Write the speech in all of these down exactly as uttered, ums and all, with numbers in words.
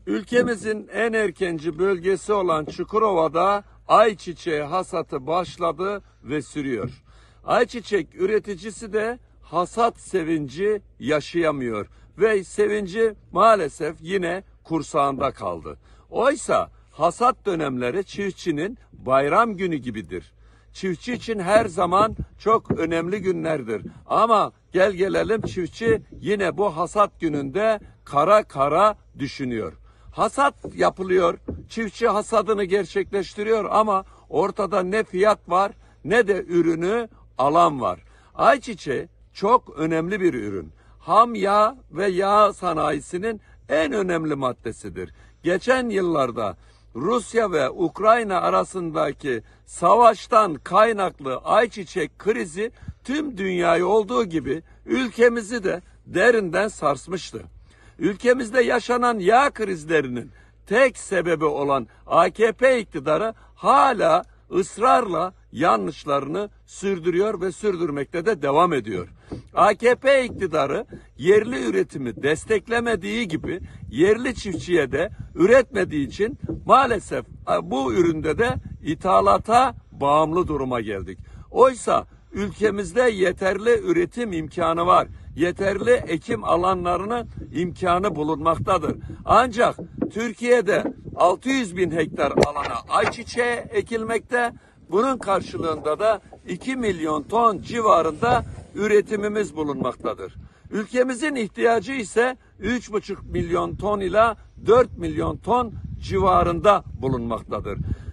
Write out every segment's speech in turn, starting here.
Ülkemizin en erkenci bölgesi olan Çukurova'da ayçiçeği hasatı başladı ve sürüyor. Ayçiçek üreticisi de hasat sevinci yaşayamıyor ve sevinci maalesef yine kursağında kaldı. Oysa hasat dönemleri çiftçinin bayram günü gibidir. Çiftçi için her zaman çok önemli günlerdir. Ama gel gelelim çiftçi yine bu hasat gününde kara kara düşünüyor. Hasat yapılıyor, çiftçi hasadını gerçekleştiriyor ama ortada ne fiyat var ne de ürünü alan var. Ayçiçeği çok önemli bir ürün. Ham yağ ve yağ sanayisinin en önemli maddesidir. Geçen yıllarda Rusya ve Ukrayna arasındaki savaştan kaynaklı ayçiçek krizi tüm dünyayı olduğu gibi ülkemizi de derinden sarsmıştı. Ülkemizde yaşanan yağ krizlerinin tek sebebi olan A K P iktidarı hala ısrarla yanlışlarını sürdürüyor ve sürdürmekte de devam ediyor. A K P iktidarı yerli üretimi desteklemediği gibi yerli çiftçiye de üretmediği için maalesef bu üründe de ithalata bağımlı duruma geldik. Oysa ülkemizde yeterli üretim imkanı var. Yeterli ekim alanlarının imkanı bulunmaktadır. Ancak Türkiye'de altı yüz bin hektar alana ayçiçeği ekilmekte. Bunun karşılığında da iki milyon ton civarında üretimimiz bulunmaktadır. Ülkemizin ihtiyacı ise üç buçuk milyon ton ila dört milyon ton civarında bulunmaktadır.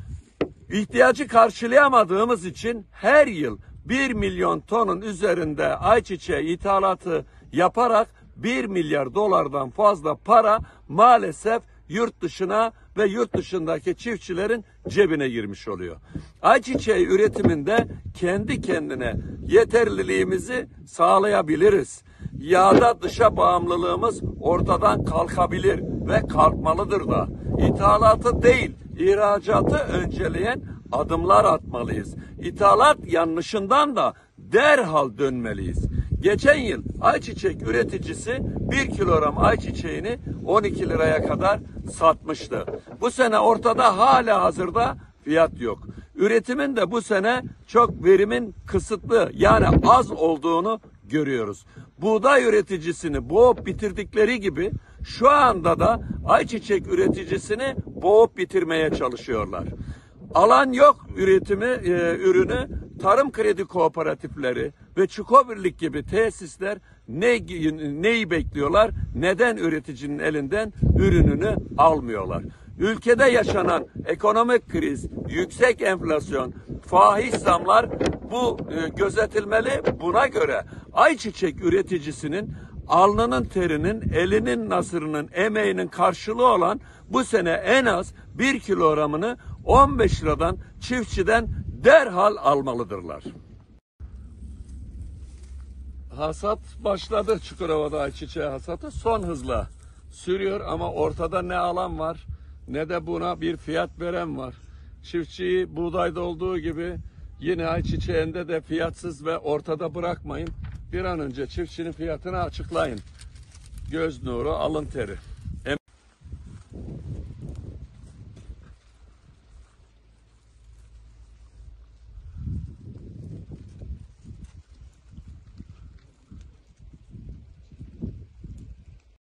İhtiyacı karşılayamadığımız için her yıl bir milyon tonun üzerinde ayçiçeği ithalatı yaparak bir milyar dolardan fazla para maalesef yurt dışına ve yurt dışındaki çiftçilerin cebine girmiş oluyor. Ayçiçeği üretiminde kendi kendine yeterliliğimizi sağlayabiliriz. Yağda dışa bağımlılığımız ortadan kalkabilir ve kalkmalıdır da. İthalatı değil, ihracatı önceleyen adımlar atmalıyız. İthalat yanlışından da derhal dönmeliyiz. Geçen yıl ayçiçek üreticisi bir kilogram ayçiçeğini on iki liraya kadar satmıştı. Bu sene ortada hala hazırda fiyat yok. Üretimin de bu sene çok verimin kısıtlı yani az olduğunu görüyoruz. Buğday üreticisini boğup bitirdikleri gibi şu anda da ayçiçek üreticisini boğup bitirmeye çalışıyorlar. Alan yok üretimi, e, ürünü tarım kredi kooperatifleri ve Çukobirlik gibi tesisler ne, neyi bekliyorlar? Neden üreticinin elinden ürününü almıyorlar? Ülkede yaşanan ekonomik kriz, yüksek enflasyon, faiz zamlar bu e, gözetilmeli. Buna göre ayçiçek üreticisinin alnının terinin, elinin nasırının, emeğinin karşılığı olan bu sene en az bir kilogramını on beş liradan çiftçiden derhal almalıdırlar. Hasat başladı Çukurova'da ayçiçeği hasatı son hızla sürüyor ama ortada ne alan var ne de buna bir fiyat veren var. Çiftçiyi buğdayda olduğu gibi yine ayçiçeğinde de fiyatsız ve ortada bırakmayın. Bir an önce çiftçinin fiyatını açıklayın. Göz nuru, alın teri.